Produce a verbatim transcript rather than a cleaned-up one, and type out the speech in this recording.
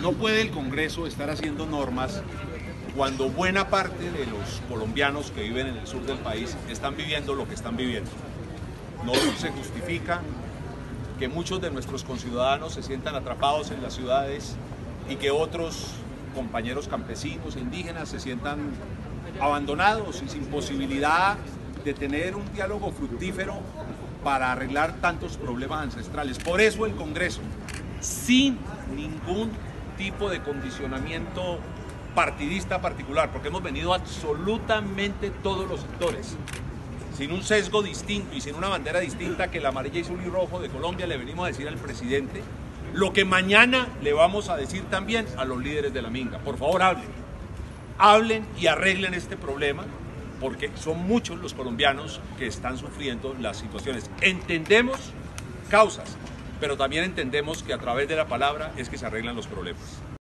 No puede el Congreso estar haciendo normas cuando buena parte de los colombianos que viven en el sur del país están viviendo lo que están viviendo. No se justifica que muchos de nuestros conciudadanos se sientan atrapados en las ciudades y que otros compañeros campesinos e indígenas se sientan abandonados y sin posibilidad de tener un diálogo fructífero para arreglar tantos problemas ancestrales. Por eso el Congreso, sin ningún tipo de condicionamiento partidista particular, porque hemos venido absolutamente todos los sectores, sin un sesgo distinto y sin una bandera distinta que el amarilla, azul y rojo de Colombia, le venimos a decir al presidente lo que mañana le vamos a decir también a los líderes de la Minga. Por favor, hablen, hablen y arreglen este problema, porque son muchos los colombianos que están sufriendo las situaciones. Entendemos causas, pero también entendemos que a través de la palabra es que se arreglan los problemas.